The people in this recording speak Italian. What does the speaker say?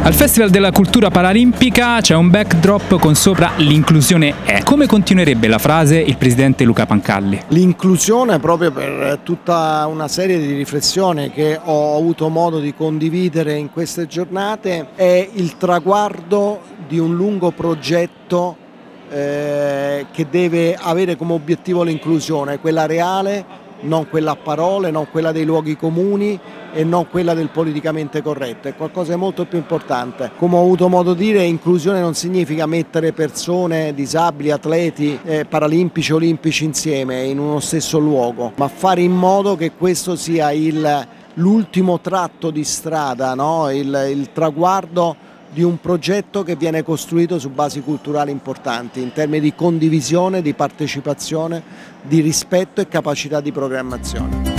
Al Festival della Cultura Paralimpica c'è un backdrop con sopra "l'inclusione è". Come continuerebbe la frase il presidente Luca Pancalli? L'inclusione, proprio per tutta una serie di riflessioni che ho avuto modo di condividere in queste giornate, è il traguardo di un lungo progetto che deve avere come obiettivo l'inclusione, quella reale, non quella a parole, non quella dei luoghi comuni e non quella del politicamente corretto, è qualcosa di molto più importante. Come ho avuto modo di dire, inclusione non significa mettere persone disabili, atleti, paralimpici, olimpici insieme in uno stesso luogo, ma fare in modo che questo sia l'ultimo tratto di strada, no? il traguardo di un progetto che viene costruito su basi culturali importanti in termini di condivisione, di partecipazione, di rispetto e capacità di programmazione.